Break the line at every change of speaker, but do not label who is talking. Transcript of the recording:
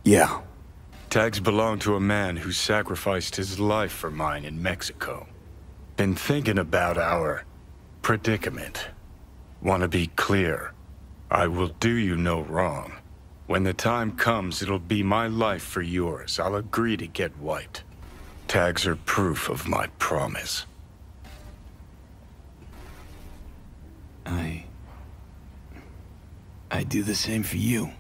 Yeah.
Tags belong to a man who sacrificed his life for mine in Mexico. Been thinking about our predicament. Want to be clear. I will do you no wrong. When the time comes, it'll be my life for yours. I'll agree to get wiped. Tags are proof of my promise.
I do the same for you.